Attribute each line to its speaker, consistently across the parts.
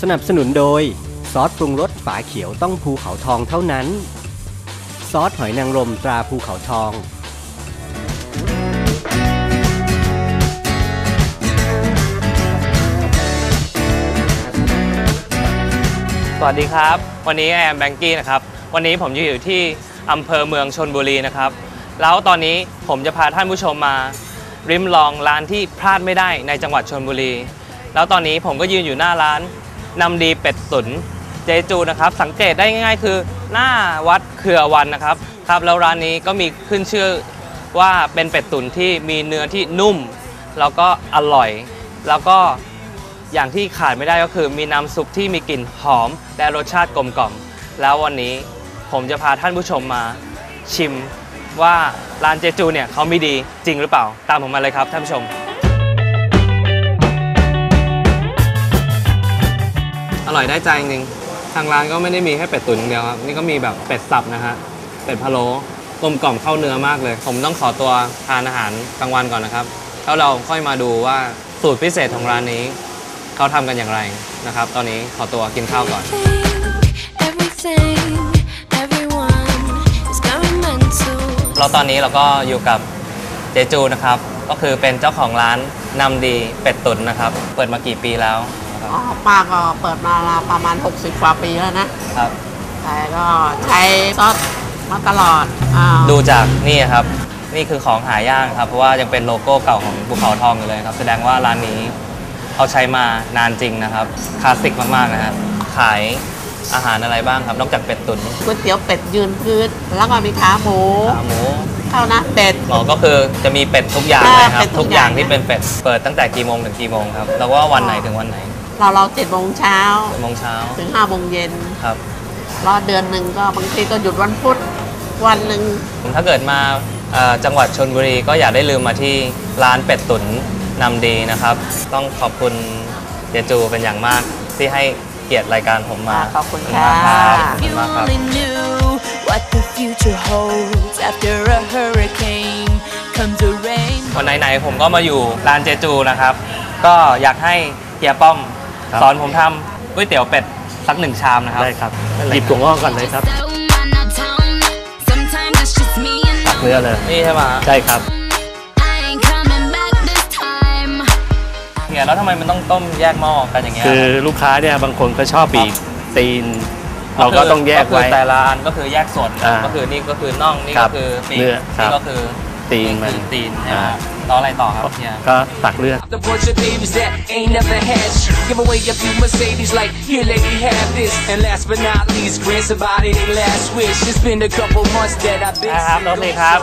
Speaker 1: สนับสนุนโดยซอสปรุงรสฝาเขียวต้องภูเขาทองเท่านั้นซอสหอยนางรมตราภูเขาทอง
Speaker 2: สวัสดีครับวันนี้แอมแบงกี้นะครับวันนี้ผมอยู่ที่อำเภอเมืองชลบุรีนะครับแล้วตอนนี้ผมจะพาท่านผู้ชมมาริมลองร้านที่พลาดไม่ได้ในจังหวัดชลบุรีแล้วตอนนี้ผมก็ยืนอยู่หน้าร้านนำดีเป็ดตุ๋นเจจูนะครับสังเกตได้ง่ายๆคือหน้าวัดเครือวันนะครับแล้วร้านนี้ก็มีขึ้นชื่อว่าเป็นเป็ดตุ๋นที่มีเนื้อที่นุ่มแล้วก็อร่อยแล้วก็อย่างที่ขาดไม่ได้ก็คือมีน้ำซุปที่มีกลิ่นหอมและรสชาติกลมกล่อมแล้ววันนี้ผมจะพาท่านผู้ชมมาชิมว่าร้านเจจูเนี่ยเขามีดีจริงหรือเปล่าตามผมมาเลยครับท่านผู้ชมอร่อยได้ใจจริงๆทางร้านก็ไม่ได้มีแค่เป็ดตุ๋นอย่างเดียวครับนี่ก็มีแบบเป็ดสับนะฮะเป็ดพะโล้กลมกล่อมเข้าเนื้อมากเลยผมต้องขอตัวทานอาหารกลางวันก่อนนะครับแล้วเราค่อยมาดูว่าสูตรพิเศษของร้านนี้เขาทำกันอย่างไรนะครับตอนนี้ขอตัวกินข้าวก่อนเราตอนนี้เราก็อยู่กับเจจูนะครับก็คือเป็นเจ้าของร้านนำดีเป็ดตุ๋นนะครับเปิดมากี่ปีแล้ว
Speaker 3: ป้าก็เปิดมาประมาณ60 กว่าปีแล้วนะครับแต่ก็ใช้ซอสมาตลอด
Speaker 2: ดูจากนี่ครับนี่คือของหายากครับเพราะว่ายังเป็นโลโก้เก่าของภูเขาทองอยู่เลยครับแสดงว่าร้านนี้เขาใช้มานานจริงนะครับคลาสสิกมากๆนะฮะขายอาหารอะไรบ้างครับนอกจากเป็ดตุ๋น
Speaker 3: ก๋วยเตี๋ยวเป็ดยืนพื้นแล้วก็มีขาหมูข้าวหน้าเป็ด
Speaker 2: ก็คือจะมีเป็ดทุกอย่างเลยครับทุกอย่างที่เป็นเป็ดเปิดตั้งแต่กี่โมงถึงกี่โมงครับแล้วว่าวันไหนถึงวันไหน
Speaker 3: เรา7 โมงเช้าถึง5 โมงเย็น
Speaker 2: ครับ
Speaker 3: รอเดือนหนึ่งก็บางทีก็หยุดวันพุธวันหนึ่ง
Speaker 2: ถ้าเกิดมาจังหวัดชลบุรีก็อย่าได้ลืมมาที่ร้านเป็ดตุ๋นนำดีนะครับต้องขอบคุณเจจูเป็นอย่างมากที่ให้เกียรติรายการผมมา
Speaker 3: ขอบคุณค่ะ
Speaker 2: วันไหนๆผมก็มาอยู่ร้านเจจูนะครับก็อยากให้เฮียป้อมสอนผมทำก๋วยเตี๋ยวเป็ดสัก1 ชามนะครับ
Speaker 1: ได้ครับหยิบถั่วงอกก่อนเลยครับตักเนื้อเลย
Speaker 2: นี่ใช่ไหม
Speaker 1: ใช่ครับ
Speaker 2: เนี่ยแล้วทำไมมันต้องต้มแยกหม้อกันอย่างเงี้ย
Speaker 1: คือลูกค้าเนี่ยบางคนก็ชอบปีกตีนเราก็ต้องแยกไว้
Speaker 2: แต่ละอันก็คือแยกส่วนก็คือนี่ก็คือน่องนี่ก็คือปีกนี่ก็คือ
Speaker 1: ตีนมัน
Speaker 2: ตีนต่ออะไรต่อครับเนี่ย
Speaker 1: ก็ตักเลือด
Speaker 2: ครับน้องนี่ครับ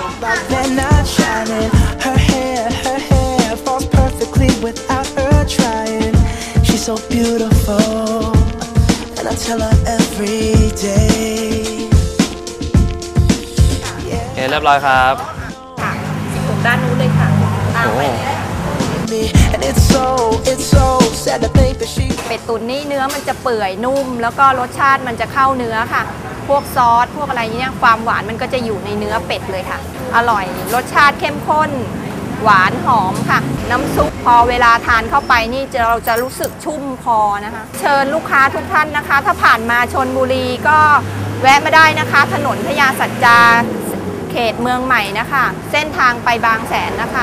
Speaker 4: without her trying she's so beautiful and I tell her every day
Speaker 2: เรียบร้อยครับ
Speaker 5: ค่ะถูกด้านนู้นเลยค่ะตามไปเป็ดตุ๋นนี่เนื้อมันจะเปื่อยนุ่มแล้วก็รสชาติมันจะเข้าเนื้อค่ะพวกซอสพวกอะไรเนี่ยความหวานมันก็จะอยู่ในเนื้อเป็ดเลยค่ะอร่อยรสชาติเข้มข้นหวานหอมค่ะน้ำซุปพอเวลาทานเข้าไปนี่เราจะรู้สึกชุ่มคอนะคะเชิญลูกค้าทุกท่านนะคะถ้าผ่านมาชลบุรีก็แวะมาได้นะคะถนนพญาสัจจาเขตเมืองใหม่นะคะเส้นทางไปบางแสนนะคะ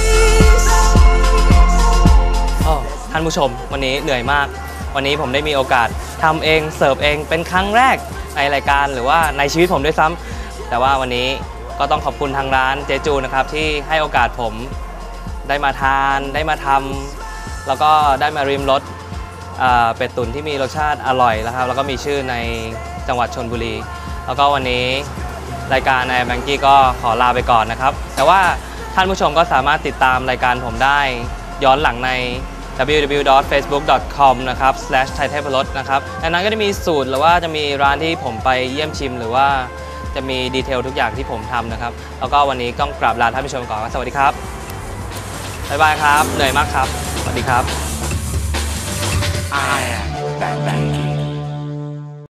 Speaker 2: ท่านผู้ชมวันนี้เหนื่อยมากวันนี้ผมได้มีโอกาสทำเองเสิร์ฟเองเป็นครั้งแรกในรายการหรือว่าในชีวิตผมด้วยซ้ำแต่ว่าวันนี้ก็ต้องขอบคุณทางร้านเจจูนะครับที่ให้โอกาสผมได้มาทานได้มาทำแล้วก็ได้มาริมรสเป็ดตุ๋นที่มีรสชาติอร่อยนะครับแล้วก็มีชื่อในจังหวัดชลบุรีแล้วก็วันนี้รายการแอร์แบงกี้ก็ขอลาไปก่อนนะครับแต่ว่าท่านผู้ชมก็สามารถติดตามรายการผมได้ย้อนหลังใน www.facebook.com นะครับ /thaithaiparrot นะครับในนั้นก็จะมีสูตรหรือว่าจะมีร้านที่ผมไปเยี่ยมชิมหรือว่าจะมีดีเทลทุกอย่างที่ผมทำนะครับแล้วก็วันนี้ต้องกราบลาท่านผู้ชมก่อนสวัสดีครับบ๊ายบายครับเหนื่อยมากครับสวัสดีครับ